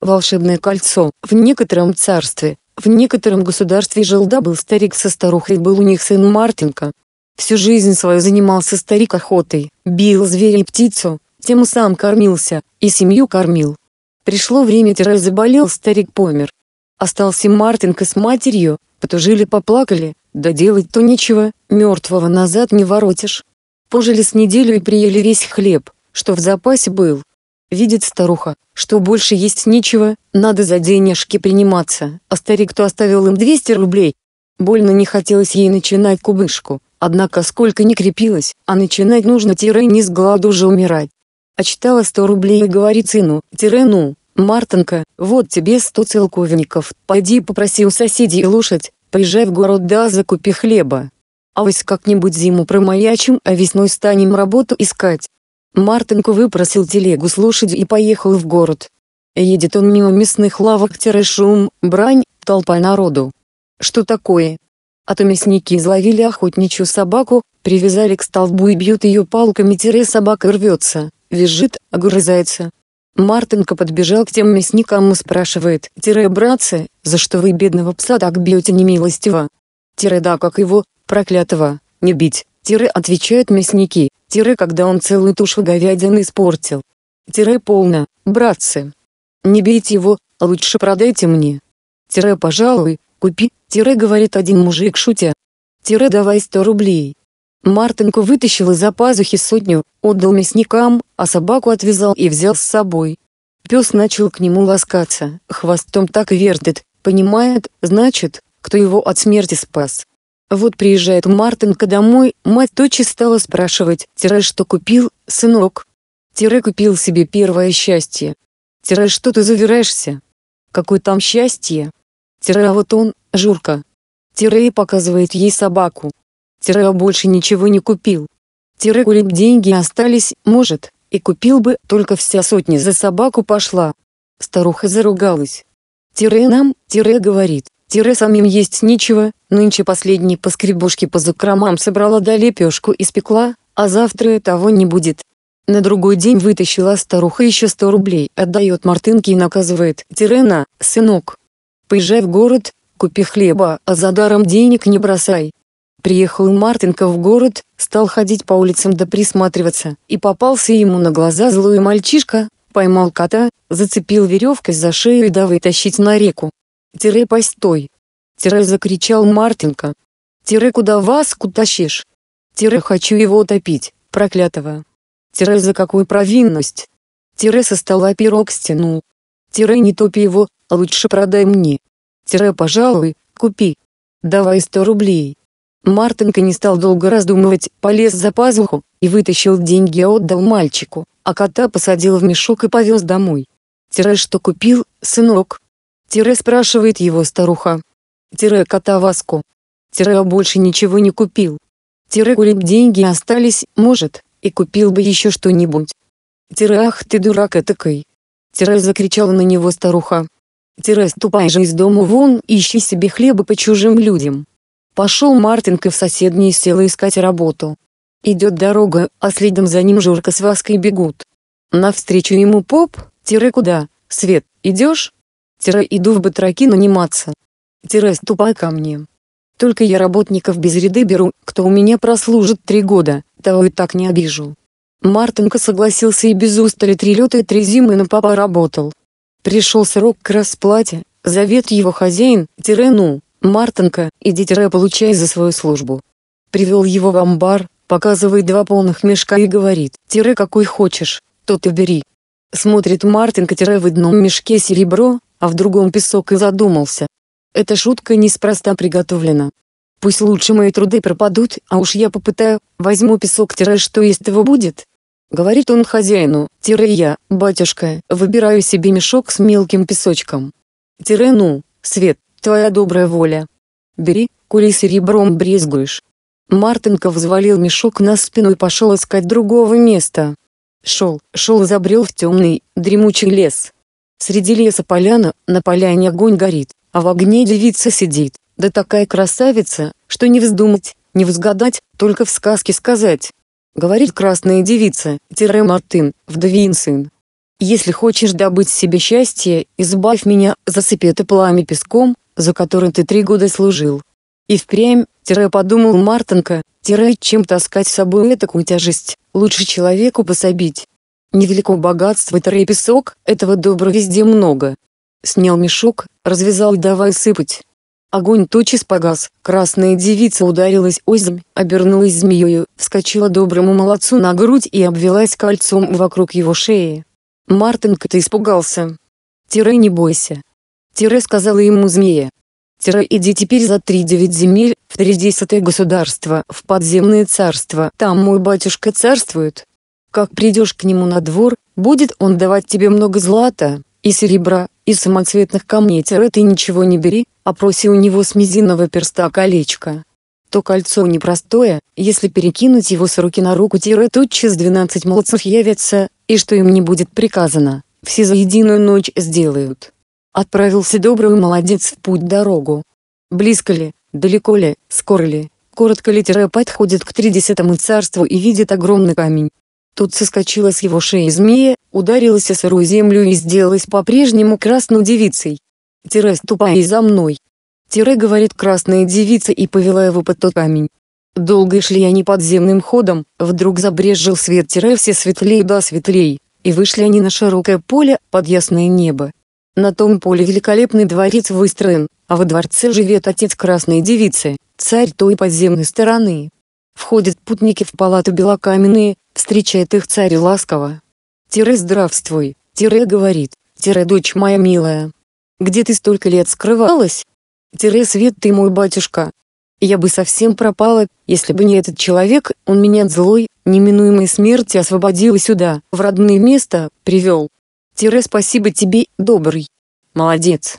волшебное кольцо. В некотором царстве, в некотором государстве жил-да был старик со старухой, был у них сын Мартинка. Всю жизнь свою занимался старик охотой, бил зверя и птицу, тем и сам кормился, и семью кормил. Пришло время, заболел старик, помер. Остался Мартинка с матерью, потужили-поплакали, да делать-то нечего, мертвого назад не воротишь. Пожили с неделю и приели весь хлеб, что в запасе был. Видит старуха, что больше есть нечего, надо за денежки приниматься, а старик-то оставил им 200 рублей. Больно не хотелось ей начинать кубышку, однако сколько ни крепилась, а начинать нужно не с голоду же умирать. Отчитала 100 рублей и говорит сыну, ну, Мартинка, вот тебе 100 целковников, пойди попроси у соседей лошадь, поезжай в город да закупи хлеба. А вось как-нибудь зиму промаячим, а весной станем работу искать. Мартинка выпросил телегу с лошадью и поехал в город. Едет он мимо мясных лавок, шум, брань, толпа народу. Что такое? А то мясники изловили охотничью собаку, привязали к столбу и бьют ее палками, собака рвется, визжит, огрызается. Мартинка подбежал к тем мясникам и спрашивает, братцы, за что вы бедного пса так бьете немилостиво? Да как его, проклятого, не бить, отвечают мясники, когда он целую тушу говядины испортил. Полно, братцы. Не бейте его, лучше продайте мне. Пожалуй, купи, говорит один мужик шутя. Давай 100 рублей. Мартинка вытащил из-за пазухи 100, отдал мясникам, а собаку отвязал и взял с собой. Пес начал к нему ласкаться, хвостом так вертит, понимает, значит, кто его от смерти спас. Вот приезжает Мартинка домой, мать тотчас стала спрашивать, что купил, сынок? Купил себе первое счастье. Что ты завираешься? Какое там счастье? А вот он, Журка. И показывает ей собаку. Больше ничего не купил. Коли б деньги остались, может, и купил бы, только вся 100 за собаку пошла. Старуха заругалась. Нам, говорит, самим есть нечего, нынче последние поскребушки по закромам собрала да лепешку испекла, а завтра того не будет. На другой день вытащила старуха еще 100 рублей, отдает Мартинке и наказывает, на, сынок. Поезжай в город, купи хлеба, а за даром денег не бросай. Приехал Мартинка в город, стал ходить по улицам да присматриваться, и попался ему на глаза злой мальчишка, поймал кота, зацепил веревкой за шею и давай тащить на реку. Постой. Закричал Мартинка. Куда вас тащишь? Хочу его утопить, проклятого. За какую провинность? Со стола пирог стянул. Не топи его, лучше продай мне. Пожалуй, купи. Давай 100 рублей. Мартинка не стал долго раздумывать, полез за пазуху, и вытащил деньги, отдал мальчику, а кота посадил в мешок и повез домой. Что купил, сынок? Спрашивает его старуха. Кота Васку. Больше ничего не купил. Коли б деньги остались, может, и купил бы еще что-нибудь. Ах ты дурак этакой. Закричала на него старуха. Ступай же из дому вон, ищи себе хлеба по чужим людям. Пошел Мартинка в соседнее село искать работу. Идет дорога, а следом за ним Журка с Ваской бегут. Навстречу ему поп, куда, Свет, идешь? Иду в батраки наниматься. Ступай ко мне. Только я работников без ряды беру, кто у меня прослужит 3 года, того и так не обижу. Мартинка согласился и без устали 3 лета и 3 зимы на попа работал. Пришел срок к расплате, зовет его хозяин, ну, Мартинка, иди получай за свою службу. Привел его в амбар, показывает 2 полных мешка и говорит, какой хочешь, тот и бери. Смотрит Мартинка, в одном мешке серебро, а в другом песок, и задумался. Эта шутка неспроста приготовлена. Пусть лучше мои труды пропадут, а уж я попытаю, возьму песок, что из того будет. Говорит он хозяину, я, батюшка, выбираю себе мешок с мелким песочком. Ну, Свет, твоя добрая воля. Бери, коли серебром брезгуешь. Мартинка взвалил мешок на спину и пошел искать другого места. Шел и забрел в темный, дремучий лес. Среди леса поляна, на поляне огонь горит, а в огне девица сидит, да такая красавица, что не вздумать, не возгадать, только в сказке сказать. Говорит красная девица, Мартын, вдовин сын. Если хочешь добыть себе счастье, избавь меня, засыпи это пламя песком, за которым ты 3 года служил. И впрямь, подумал Мартенко, чем таскать с собой такую тяжесть, лучше человеку пособить. Невелико богатство песок, этого добра везде много. Снял мешок, развязал и давай сыпать. Огонь тотчас погас, красная девица ударилась озимь, обернулась змеёю, вскочила доброму молодцу на грудь и обвелась кольцом вокруг его шеи. Мартенко-то испугался. Не бойся. Сказала ему змея. Иди теперь за 3-9 земель, в 30-е государство, в подземное царство, там мой батюшка царствует. Как придешь к нему на двор, будет он давать тебе много злата, и серебра, и самоцветных камней. Ты ничего не бери, а проси у него с мизинного перста колечко. То кольцо непростое, если перекинуть его с руки на руку. Тотчас 12 молодцев явятся, и что им не будет приказано, все за единую ночь сделают. Отправился добрый молодец в путь-дорогу. Близко ли, далеко ли, скоро ли, коротко ли подходит к 30-му царству и видит огромный камень. Тут соскочила с его шеи змея, ударилась о сырую землю и сделалась по-прежнему красной девицей. Ступай за мной. Говорит красная девица и повела его под тот камень. Долго шли они подземным ходом, вдруг забрезжил свет. Все светлей да светлей, и вышли они на широкое поле, под ясное небо. На том поле великолепный дворец выстроен, а во дворце живет отец красной девицы, царь той подземной стороны. Входят путники в палату белокаменные, встречает их царь ласково. Здравствуй, говорит, дочь моя милая. Где ты столько лет скрывалась? Свет ты мой батюшка. Я бы совсем пропала, если бы не этот человек, он меня от злой, неминуемой смерти освободил и сюда, в родное место, привел. Спасибо тебе, добрый. Молодец.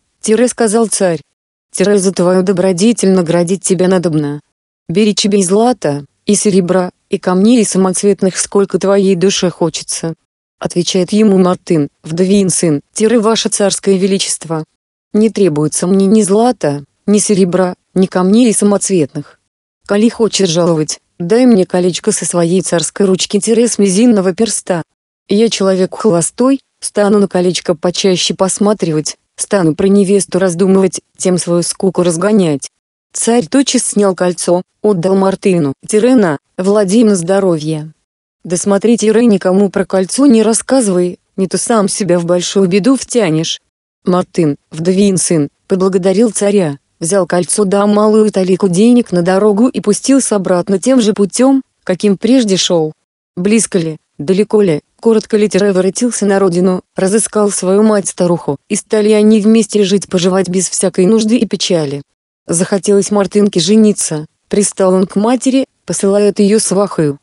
Сказал царь. За твою добродетель наградить тебя надобно. Бери тебе и злата, и серебра, и камней, и самоцветных, сколько твоей душе хочется. Отвечает ему Мартын, вдовин сын, ваше царское величество. Не требуется мне ни злата, ни серебра, ни камней и самоцветных. Коли хочешь жаловать, дай мне колечко со своей царской ручки с мизинного перста. Я человек холостой, стану на колечко почаще посматривать, стану про невесту раздумывать, тем свою скуку разгонять. Царь тотчас снял кольцо, отдал Мартыну. На, владей на здоровье. Да смотри, никому про кольцо не рассказывай, не то сам себя в большую беду втянешь. Мартын, вдовин сын, поблагодарил царя, взял кольцо да малую талику денег на дорогу и пустился обратно тем же путем, каким прежде шел. Близко ли, далеко ли, коротко ли воротился на родину, разыскал свою мать-старуху, и стали они вместе жить-поживать без всякой нужды и печали. Захотелось Мартынке жениться, пристал он к матери, посылает ее свахою.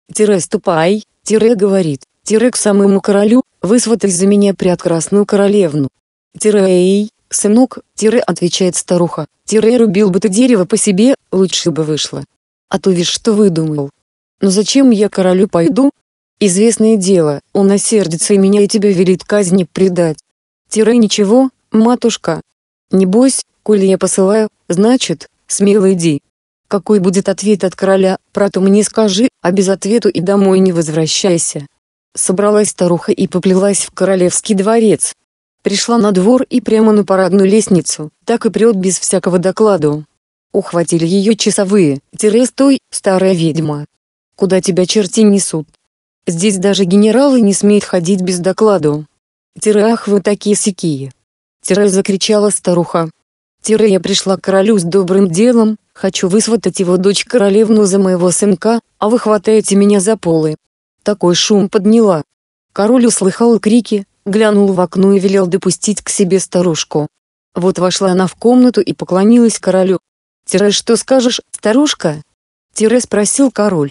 Ступай, говорит, к самому королю, высватай за меня прекрасную королевну. Эй, сынок, отвечает старуха, рубил бы ты дерево по себе, лучше бы вышло. А то видишь, что выдумал. Но зачем я королю пойду? Известное дело, он осердится и меня и тебя велит казни предать. Ничего, матушка. Не бойся, коли я посылаю, значит, смело иди. Какой будет ответ от короля, про то мне скажи, а без ответу и домой не возвращайся. Собралась старуха и поплелась в королевский дворец. Пришла на двор и прямо на парадную лестницу, так и прет без всякого докладу. Ухватили ее часовые. Стой, старая ведьма. Куда тебя черти несут? Здесь даже генералы не смеют ходить без докладу. Ах вы такие-сякие. Закричала старуха. Я пришла к королю с добрым делом, хочу высватать его дочь королевну за моего сынка, а вы хватаете меня за полы. Такой шум подняла. Король услыхал крики, глянул в окно и велел допустить к себе старушку. Вот вошла она в комнату и поклонилась королю. Что скажешь, старушка? Спросил король.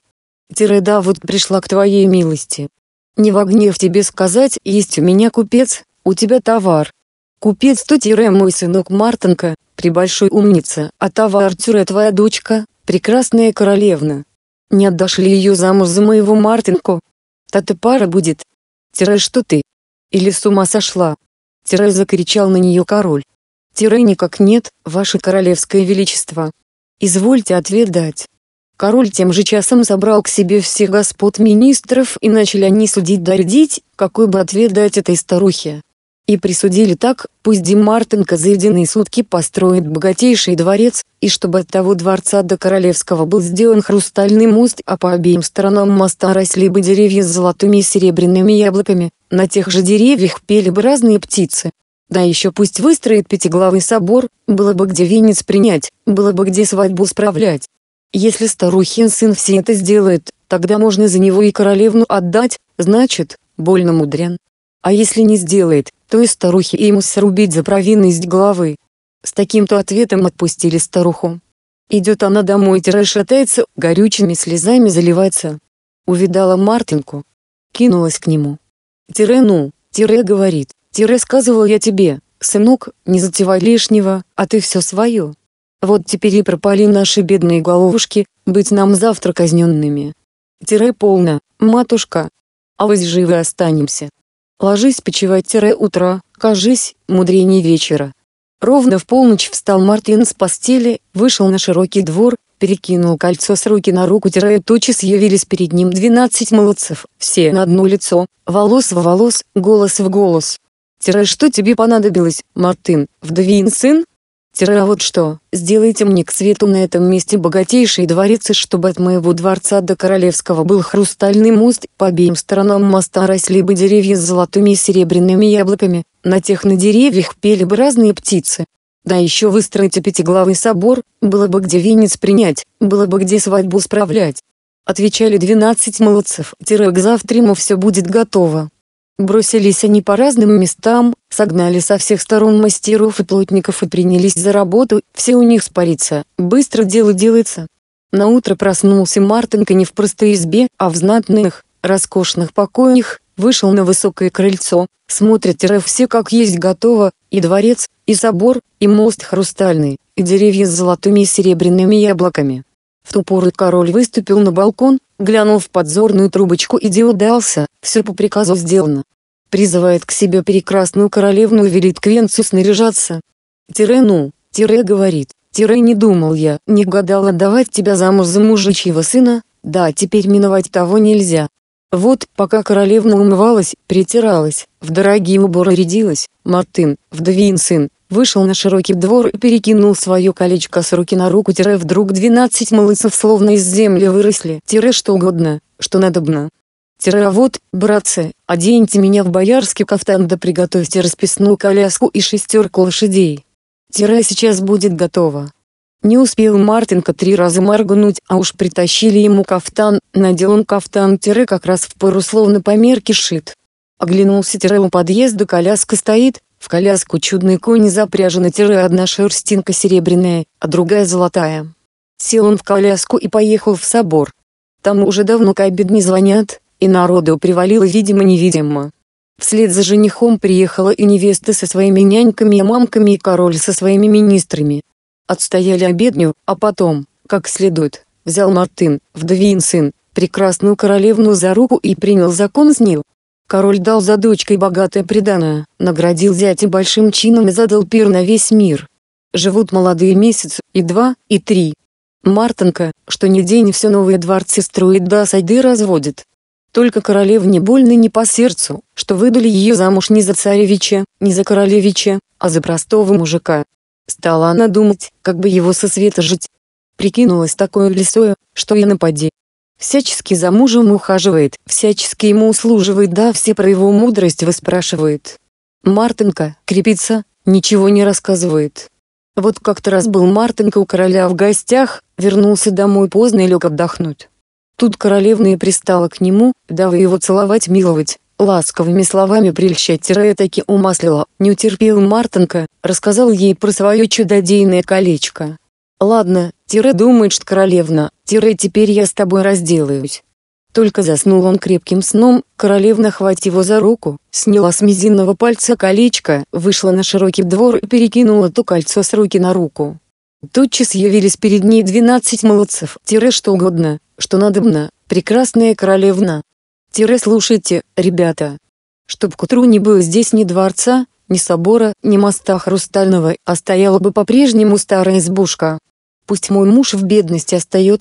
Да вот пришла к твоей милости. Не во гнев тебе сказать, есть у меня купец, у тебя товар. Купец то мой сынок Мартенко, пребольшой умница, а товар твоя дочка, прекрасная королевна. Не отдашь ли ее замуж за моего Мартенко? Та-то пара будет. Что ты? Или с ума сошла? Закричал на нее король. Никак нет, ваше королевское величество. Извольте ответ дать. Король тем же часом собрал к себе всех господ министров, и начали они судить да рядить, какой бы ответ дать этой старухе. И присудили так: пусть Мартынка за единые сутки построит богатейший дворец, и чтобы от того дворца до Королевского был сделан хрустальный мост, а по обеим сторонам моста росли бы деревья с золотыми и серебряными яблоками, на тех же деревьях пели бы разные птицы. Да еще пусть выстроит пятиглавый собор, было бы где венец принять, было бы где свадьбу справлять. Если старухин сын все это сделает, тогда можно за него и королевну отдать, значит, больно мудрен. А если не сделает, то и старухе ему срубить за провинность головы. С таким-то ответом отпустили старуху. Идет она домой, шатается, горючими слезами заливается. Увидала Мартынку. Кинулась к нему. Говорит, сказывал я тебе, сынок, не затевай лишнего, а ты все свое. Вот теперь и пропали наши бедные головушки, быть нам завтра казненными. Полно, матушка. А вось живы останемся. Ложись почивать утро, кажись, мудреней вечера. Ровно в полночь встал Мартын с постели, вышел на широкий двор, перекинул кольцо с руки на руку. Тотчас явились перед ним 12 молодцев, все на одно лицо, волос в волос, голос в голос. Что тебе понадобилось, Мартын, вдовин сын? А вот что, сделайте мне к свету на этом месте богатейший дворец, и чтобы от моего дворца до Королевского был хрустальный мост, по обеим сторонам моста росли бы деревья с золотыми и серебряными яблоками, на тех на деревьях пели бы разные птицы. Да еще выстроите пятиглавый собор, было бы где венец принять, было бы где свадьбу справлять. Отвечали 12 молодцев, к завтраму все будет готово. Бросились они по разным местам, согнали со всех сторон мастеров и плотников и принялись за работу, все у них спорится, быстро дело делается. Наутро проснулся Мартынка не в простой избе, а в знатных, роскошных покоях, вышел на высокое крыльцо, смотрит, все как есть готово, и дворец, и собор, и мост хрустальный, и деревья с золотыми и серебряными яблоками. В ту пору король выступил на балкон, глянул в подзорную трубочку и дело дался, все по приказу сделано. Призывает к себе прекрасную королевну и велит к венцу снаряжаться. Говорит, не думал я, не гадал отдавать тебя замуж за мужичьего сына, да теперь миновать того нельзя. Вот, пока королевна умывалась, притиралась, в дорогие уборы рядилась, Мартын, вдовин сын, вышел на широкий двор и перекинул свое колечко с руки на руку. Вдруг 12 молодцев словно из земли выросли. Что угодно, что надобно. Вот, братцы, оденьте меня в боярский кафтан да приготовьте расписную коляску и 6 лошадей. Сейчас будет готово. Не успел Мартынка 3 раза моргнуть, а уж притащили ему кафтан, надел он кафтан как раз в пору, словно по мерке шит. Оглянулся у подъезда, коляска стоит, в коляску чудные кони запряжены, одна шерстинка серебряная, а другая золотая. Сел он в коляску и поехал в собор. Там уже давно к обедне звонят, и народу привалило видимо-невидимо. Вслед за женихом приехала и невеста со своими няньками и мамками, и король со своими министрами. Отстояли обедню, а потом, как следует, взял Мартын, вдовин сын, прекрасную королевну за руку и принял закон с ней. Король дал за дочкой богатое приданое, наградил зятя большим чином и задал пир на весь мир. Живут молодые месяц, и 2, и 3. Мартынка, что ни день все новые дворцы строит да сады разводит. Только королевне больно не по сердцу, что выдали ее замуж не за царевича, не за королевича, а за простого мужика. Стала она думать, как бы его со света жить. Прикинулась такое лисое, что и напади. Всячески за мужем ухаживает, всячески ему услуживает, да все про его мудрость выспрашивает. Мартынка крепится, ничего не рассказывает. Вот как-то раз был Мартынка у короля в гостях, вернулся домой поздно и лег отдохнуть. Тут королевна и пристала к нему, давай его целовать, миловать, ласковыми словами прельщать, таки умаслила. Не утерпел Мартынка, рассказал ей про свое чудодейное колечко. Ладно, думает, что королевна, теперь я с тобой разделаюсь. Только заснул он крепким сном, королевна, хватив его за руку, сняла с мизинного пальца колечко, вышла на широкий двор и перекинула то кольцо с руки на руку. Тотчас явились перед ней 12 молодцев, что угодно, что надобно, прекрасная королевна. Слушайте, ребята. Чтоб к утру не было здесь ни дворца, ни собора, ни моста хрустального, а стояла бы по-прежнему старая избушка. Пусть мой муж в бедности остается,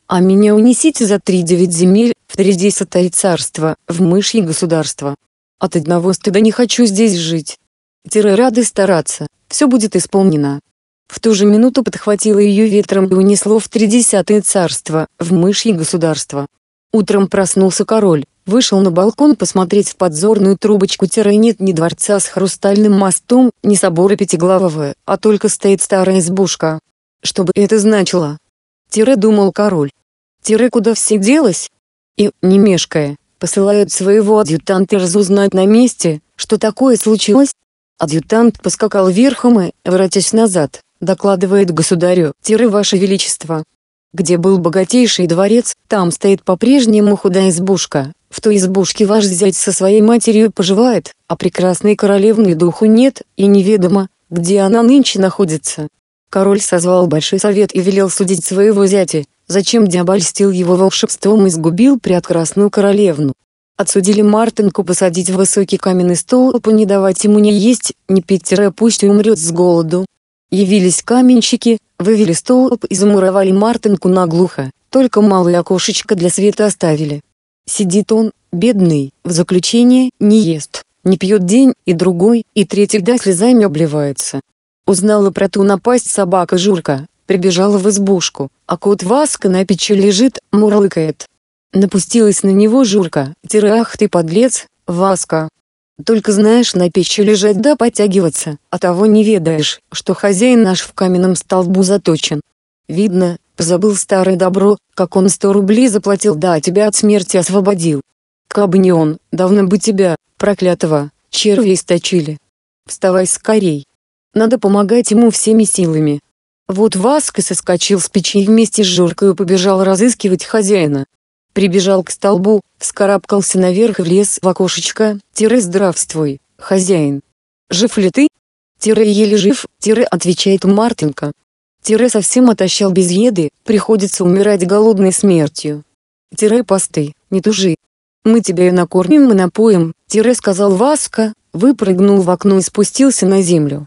А меня унесите за 3-9 земель, в 30 царство, в мышье государство. От одного стыда не хочу здесь жить. Рады стараться, все будет исполнено. В ту же минуту подхватило ее ветром и унесло в 30 царство, в мышье государство. Утром проснулся король, вышел на балкон посмотреть в подзорную трубочку. Нет ни дворца с хрустальным мостом, ни собора пятиглавого, а только стоит старая избушка. Что бы это значило? Думал король. Куда все делось? И, не мешкая, посылает своего адъютанта разузнать на месте, что такое случилось. Адъютант поскакал верхом и, воротясь назад, докладывает государю: «Ваше Величество, где был богатейший дворец, там стоит по-прежнему худая избушка, в той избушке ваш зять со своей матерью поживает, а прекрасной королевны духу нет, и неведомо, где она нынче находится». Король созвал большой совет и велел судить своего зятя, зачем обольстил его волшебством и сгубил прекрасную королевну. Отсудили Мартынку посадить в высокий каменный столб и не давать ему ни есть, ни пить, пусть умрет с голоду. Явились каменщики, вывели столб и замуровали Мартынку наглухо, только малое окошечко для света оставили. Сидит он, бедный, в заключении, не ест, не пьет день и другой, и третий да слезами обливается. Узнала про ту напасть собака Журка, прибежала в избушку, а кот Васка на печи лежит, мурлыкает. Напустилась на него Журка: «Ах ты подлец, Васка! Только знаешь на печи лежать да потягиваться, а того не ведаешь, что хозяин наш в каменном столбу заточен. Видно, позабыл старое добро, как он 100 рублей заплатил да тебя от смерти освободил. Кабы не он, давно бы тебя, проклятого, черви источили. Вставай скорей. Надо помогать ему всеми силами». Вот Васка соскочил с печи и вместе с Журкой побежал разыскивать хозяина. Прибежал к столбу, вскарабкался наверх и влез в окошечко. «Здравствуй, хозяин. Жив ли ты?» «Еле жив», отвечает Мартынка. Совсем отощал без еды, приходится умирать голодной смертью. Постой, не тужи. Мы тебя и накормим и напоим, сказал Васка, выпрыгнул в окно и спустился на землю.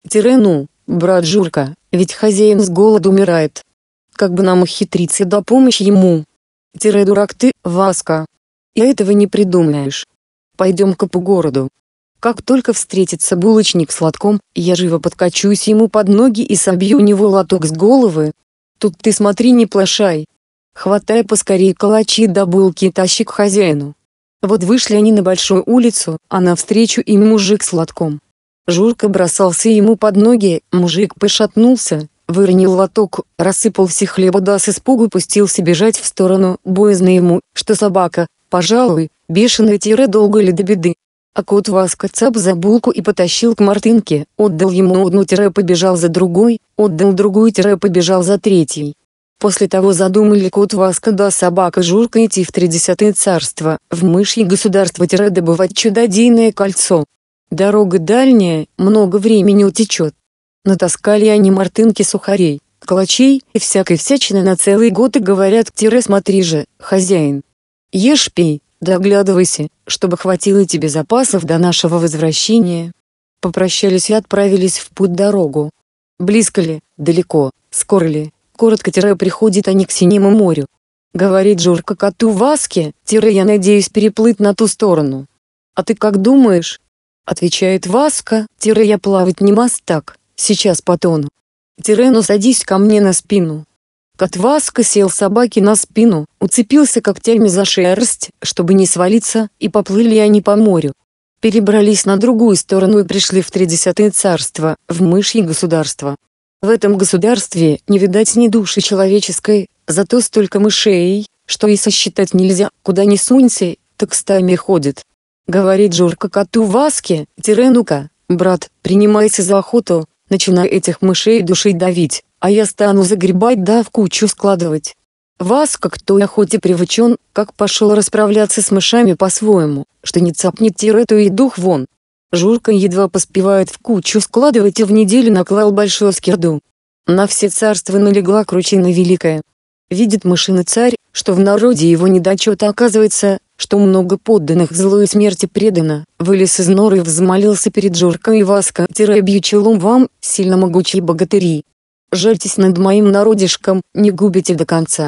Ну, брат Журка, ведь хозяин с голоду умирает. Как бы нам ухитриться да помощь ему? Дурак ты, Васка. И этого не придумаешь. Пойдем-ка по городу. Как только встретится булочник с лотком, я живо подкачусь ему под ноги и собью у него лоток с головы. Тут ты смотри не плашай. Хватай поскорей калачи да булки и тащи к хозяину». Вот вышли они на большую улицу, а навстречу им мужик с лотком. Журка бросался ему под ноги, мужик пошатнулся, выронил лоток, рассыпался хлеба да с испугу пустился бежать в сторону, боязно ему, что собака, пожалуй, бешеная долго ли до беды. А кот Васка цап за булку и потащил к Мартынке, отдал ему одну побежал за другой, отдал другую побежал за третьей. После того задумали кот Васка да собака Журка идти в 30 царство, в мышье государство добывать чудодейное кольцо. Дорога дальняя, много времени утечет. Натаскали они Мартынке сухарей, калачей и всякой всячины на целый год и говорят: «Смотри же, хозяин, ешь пей, да оглядывайся, чтобы хватило тебе запасов до нашего возвращения». Попрощались и отправились в путь-дорогу. Близко ли, далеко, скоро ли, коротко приходят они к Синему морю. Говорит Журка коту Васке: «Я надеюсь переплыть на ту сторону». «А ты как думаешь?» Отвечает Васка: «Я плавать не мастак, сейчас потону». «Ну садись ко мне на спину». Кот Васка сел собаке на спину, уцепился когтями за шерсть, чтобы не свалиться, и поплыли они по морю. Перебрались на другую сторону и пришли в 30 царство, в мышье государство. В этом государстве не видать ни души человеческой, зато столько мышей, что и сосчитать нельзя, куда ни сунься, так стаями ходит. Говорит Журка коту Васке: «Ну-ка, брат, принимайся за охоту, начинай этих мышей душить давить, а я стану загребать да в кучу складывать». Васка к той охоте привычен, как пошел расправляться с мышами по-своему, что не цапнет то и дух вон. Журка едва поспевает в кучу складывать и в неделю наклал большую скирду. На все царство налегла кручина великая. Видит мышиный царь, что в народе его недочета оказывается, что много подданных злой смерти предано, вылез из норы и взмолился перед Журкой и Васка: «Бью челом вам, сильно могучие богатыри. Жальтесь над моим народишком, не губите до конца.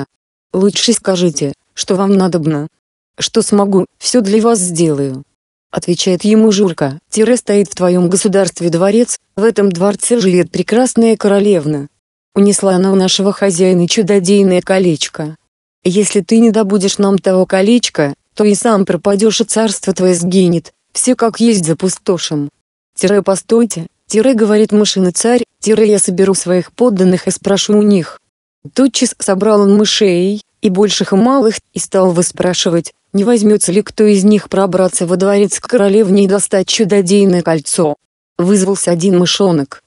Лучше скажите, что вам надобно. Что смогу, все для вас сделаю. Отвечает ему Журка. Стоит в твоем государстве дворец, в этом дворце живет прекрасная королевна. Унесла она у нашего хозяина чудодейное колечко. Если ты не добудешь нам того колечка, то и сам пропадешь, и царство твое сгинет, все как есть запустошим. Постойте, говорит мышиный царь, я соберу своих подданных и спрошу у них. Тотчас собрал он мышей, и больших и малых, и стал выспрашивать, не возьмется ли кто из них пробраться во дворец к королевне и достать чудодейное кольцо. Вызвался один мышонок.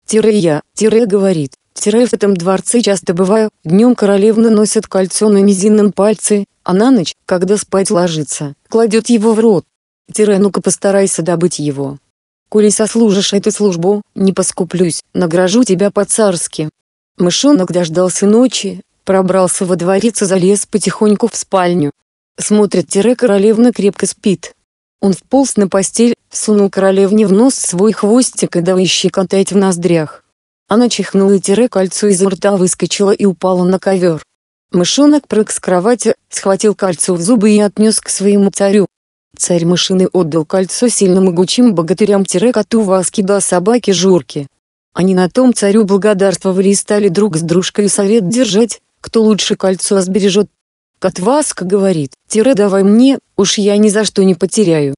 Говорит, в этом дворце часто бываю, днем королевна носит кольцо на мизинном пальце, а на ночь, когда спать ложится, кладет его в рот. Ну-ка постарайся добыть его. Коли сослужишь эту службу, не поскуплюсь, награжу тебя по-царски. Мышонок дождался ночи, пробрался во дворец и залез потихоньку в спальню. Смотрит, королевна крепко спит. Он вполз на постель, сунул королевне в нос свой хвостик и давай щекотать в ноздрях. Она чихнула, кольцо изо рта выскочило и упало на ковер. Мышонок прыг с кровати, схватил кольцо в зубы и отнес к своему царю. Царь мышиный отдал кольцо сильным могучим богатырям коту Васке да собаке Журке. Они на том царю благодарствовали и стали друг с дружкой совет держать, кто лучше кольцо сбережет. Кот Васка говорит, давай мне, уж я ни за что не потеряю.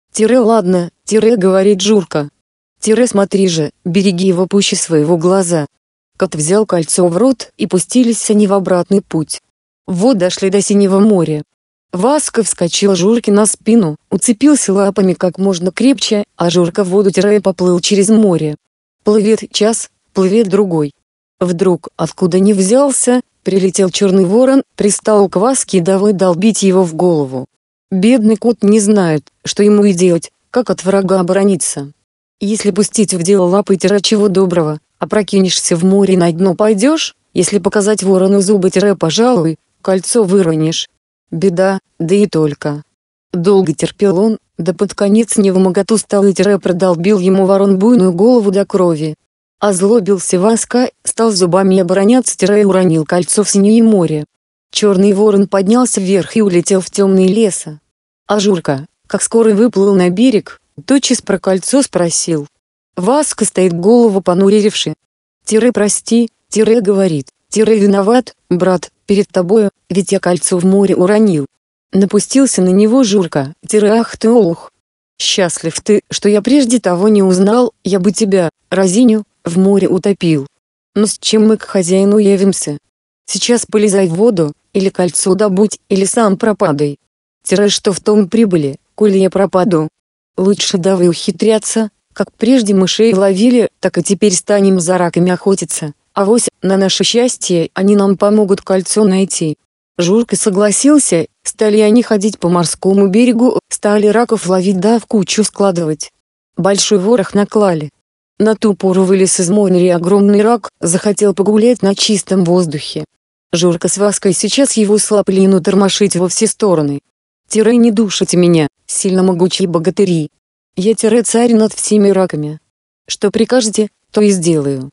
Ладно, говорит Журка. Смотри же, береги его пуще своего глаза. Кот взял кольцо в рот, и пустились они в обратный путь. Вот дошли до Синего моря. Васка вскочил Журке на спину, уцепился лапами как можно крепче, а Журка в воду поплыл через море. Плывет час, плывет другой. Вдруг, откуда ни взялся, прилетел черный ворон, пристал к Васке и давай долбить его в голову. Бедный кот не знает, что ему и делать, как от врага оборониться. Если пустить в дело лапы, чего доброго, опрокинешься в море и на дно пойдешь, если показать ворону зубы, пожалуй, кольцо выронишь. Беда, да и только. Долго терпел он, да под конец невмоготу стал и продолбил ему ворон буйную голову до крови. Озлобился Васка, стал зубами обороняться, и уронил кольцо в Синее море. Черный ворон поднялся вверх и улетел в темные леса. А Журка, как скоро выплыл на берег, тотчас про кольцо спросил. Васка стоит голову понуривши. Прости, говорит, виноват, брат, перед тобою, ведь я кольцо в море уронил. Напустился на него Журка, ах ты олух. Счастлив ты, что я прежде того не узнал, я бы тебя, разиню, в море утопил. Но с чем мы к хозяину явимся? Сейчас полезай в воду, или кольцо добудь, или сам пропадай. Что в том прибыли, коли я пропаду? Лучше давай ухитряться, как прежде мышей ловили, так и теперь станем за раками охотиться, авось, на наше счастье, они нам помогут кольцо найти. Журка согласился, стали они ходить по морскому берегу, стали раков ловить да в кучу складывать. Большой ворох наклали. На ту пору вылез из моря огромный рак, захотел погулять на чистом воздухе. Журка с Ваской сейчас его слопли тормошить во все стороны. Не душите меня, сильно могучие богатыри. Я царь над всеми раками. Что прикажете, то и сделаю.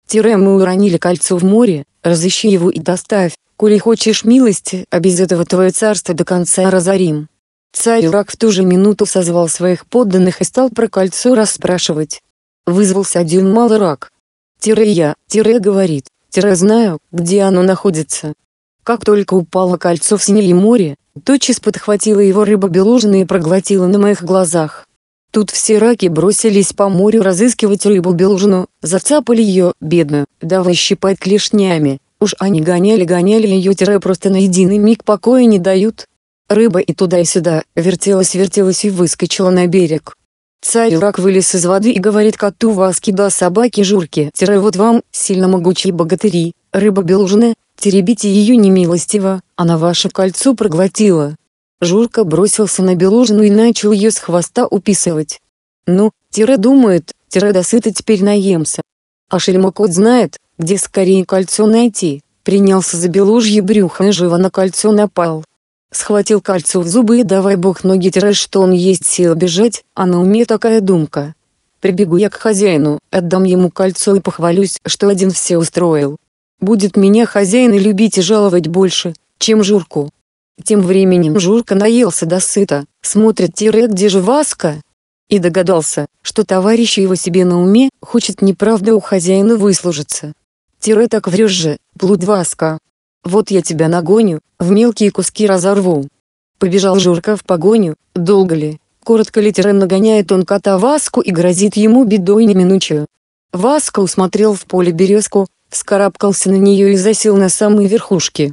Мы уронили кольцо в море, разыщи его и доставь, коли хочешь милости, а без этого твое царство до конца разорим. Царь-рак в ту же минуту созвал своих подданных и стал про кольцо расспрашивать. Вызвался один малый рак. Говорит, знаю, где оно находится. Как только упало кольцо в Синее море, тотчас подхватила его рыба белужина и проглотила на моих глазах. Тут все раки бросились по морю разыскивать рыбу белужину, зацапали ее, бедную, давай щипать клешнями. Уж они гоняли ее, просто на единый миг покоя не дают. Рыба и туда и сюда, вертелась и выскочила на берег. Царь-рак вылез из воды и говорит коту Васке да собаке Журке, вот вам, сильно могучие богатыри, рыба белужина, теребите ее немилостиво, она ваше кольцо проглотила. Журка бросился на белужину и начал ее с хвоста уписывать. Ну, думает, досыта теперь наемся. А шельмокот знает, где скорее кольцо найти, принялся за белужье брюхо и живо на кольцо напал. Схватил кольцо в зубы и давай бог ноги, что он есть сил бежать, а на уме такая думка. Прибегу я к хозяину, отдам ему кольцо и похвалюсь, что один все устроил. Будет меня хозяин и любить и жаловать больше, чем Журку. Тем временем Журка наелся досыта, смотрит где же Васька? И догадался, что товарищ его себе на уме, хочет неправда у хозяина выслужиться. Так врешь же, плут Васька. Вот я тебя нагоню, в мелкие куски разорву. Побежал Журка в погоню, долго ли, коротко ли нагоняет он кота Ваську и грозит ему бедой неминучую. Васька усмотрел в поле березку, вскарабкался на нее и засел на самой верхушке.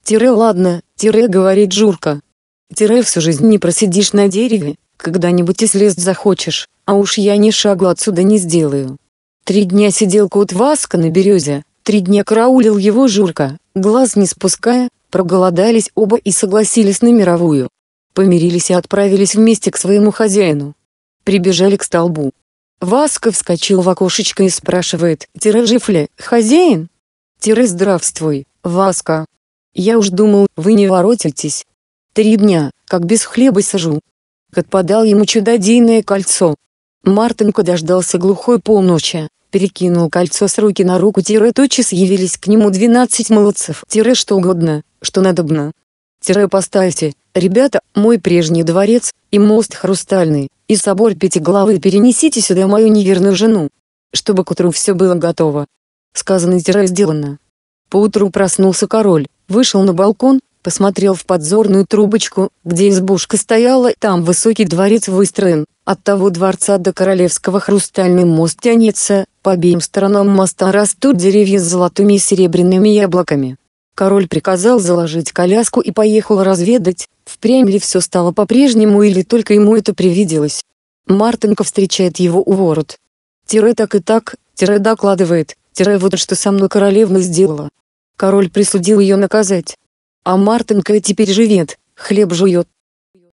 Ладно, говорит Журка. Всю жизнь не просидишь на дереве, когда-нибудь и слезть захочешь, а уж я ни шагу отсюда не сделаю. 3 дня сидел кот Васька на березе, 3 дня караулил его Журка, глаз не спуская, проголодались оба и согласились на мировую. Помирились и отправились вместе к своему хозяину. Прибежали к столбу. Васька вскочил в окошечко и спрашивает: жив ли, хозяин? Здравствуй, Васька. Я уж думал, вы не воротитесь. 3 дня, как без хлеба сижу. Кот подал ему чудодейное кольцо. Мартынка дождался глухой полночи, перекинул кольцо с руки на руку. Тотчас явились к нему 12 молодцев. Что угодно, что надобно. Поставьте, ребята, мой прежний дворец, и мост хрустальный, и собор Пятиглавый перенесите сюда мою неверную жену, чтобы к утру все было готово. Сказано, сделано. Поутру проснулся король, вышел на балкон, посмотрел в подзорную трубочку, где избушка стояла, там высокий дворец выстроен, от того дворца до королевского хрустальный мост тянется, по обеим сторонам моста растут деревья с золотыми и серебряными яблоками. Король приказал заложить коляску и поехал разведать, впрямь ли все стало по-прежнему или только ему это привиделось. Мартынка встречает его у ворот. Так и так, докладывает, вот что со мной королевна сделала. Король присудил ее наказать. А Мартынка теперь живет, хлеб жует,